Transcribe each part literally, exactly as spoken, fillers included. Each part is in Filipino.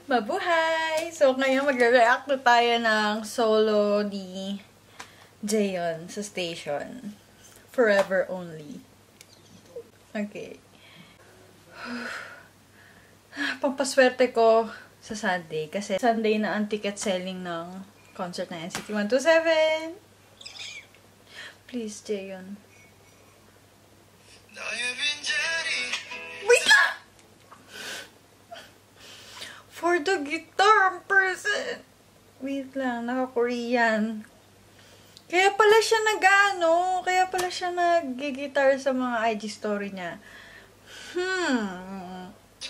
Mabuhay! So, ngayon magre-react na tayo ng solo ni Jaeyeon sa station. Forever Only. Okay. Pampaswerte ko sa Sunday kasi Sunday na ang ticket selling ng concert na N C T one two seven. Please, Jaeyeon. Wait lang! For the guitar person. Wait lang, naka-Korean. Kaya pala siya nag-ano, kaya pala siya nag-gitar sa mga I G story niya. Hmm.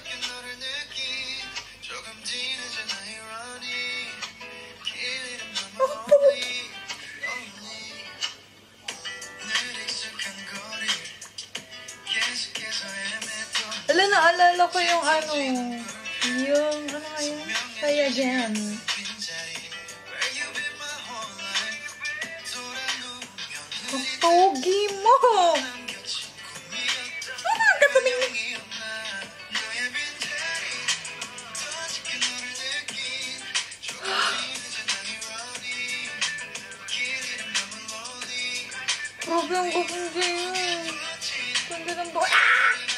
Ala, naalala ko yung ano, yung, ano nga yun? Kaya dyan. Ang pogi mo! Ano ang kataming mo? Grabe ang gupong dyan. Ganda ng doon. Ah!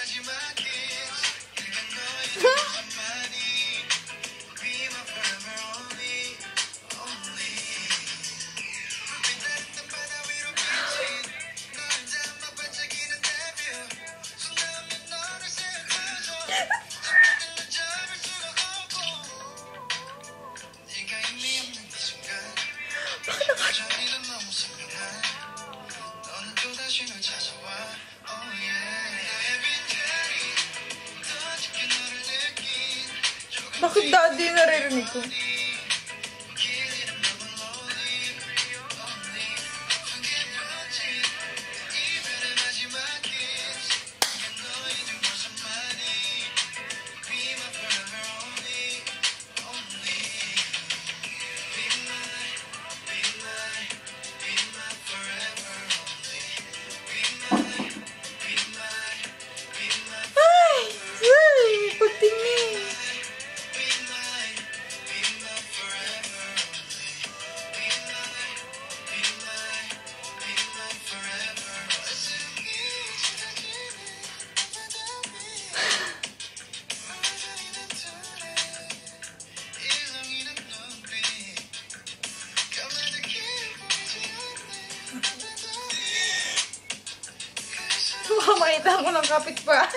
Bakit daddy naririnig ko? Makita ko ng kapitbahay.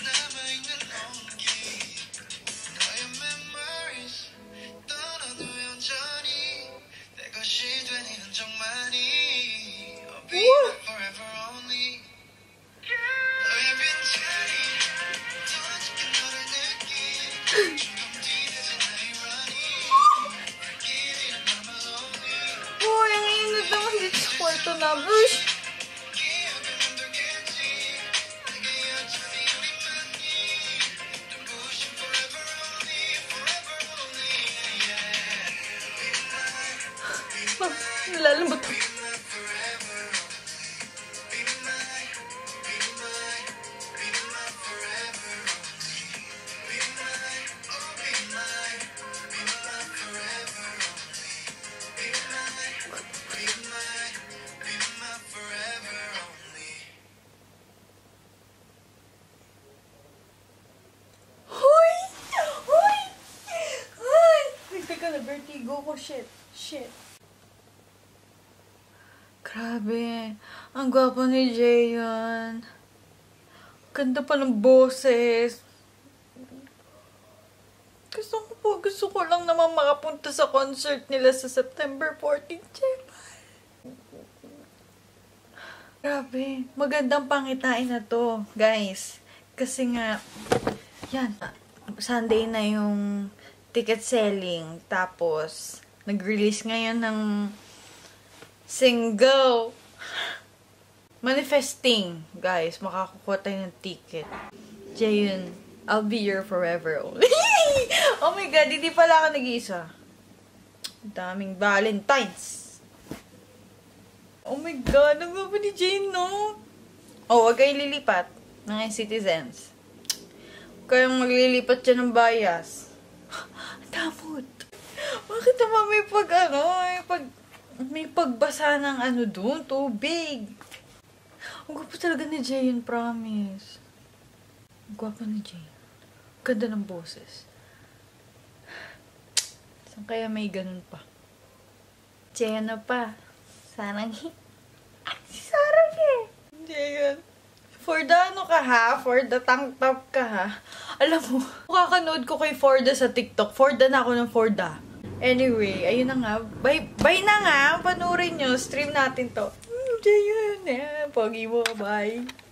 Uy, ang init naman dito sa kwarto na. Bush! Nalalambot ako. Hoy! Hoy! Hoy! Teka na, vertigo ko. Shit. Shit. Grabe. Ang gwapo ni Jaeyeon. Ganda pa ng boses. Gusto ko po, gusto ko lang naman makapunta sa concert nila sa September fourteenth. Grabe. Magandang pangitain na to, guys. Kasi nga, yan. Sunday na yung ticket selling. Tapos, nag-release ngayon ng single. Manifesting. Guys, makakukuha tayo ng ticket. Jaeyeon, I'll be your forever only. Oh my God, hindi pala ako nag-iisa. Daming Valentines. Oh my God, ang gaba ni Jaeyeon, no? Oh, wag kayong lilipat ng citizens. Huwag kayong maglilipat dyan ng bias. Damot. Bakit naman may pag ano, may pag, may pagbasa ng ano dun, tubig. Ang gwapo talaga ni Jayon, promise. Ang gwapo ni Jayon. Ganda ng boses. Saan kaya may ganun pa? Jayon na pa. Sarang Ay, si Sarang eh. Jayon. For the ano ka ha? For the tank top ka ha? Alam mo, kakanood ko kay Forda sa TikTok. Forda na ako ng Forda. Anyway, ayun na nga. Bye, bye na nga. Panurin nyo. Stream natin to. Hmm, Jayon. Eh, pogi mo. Bye.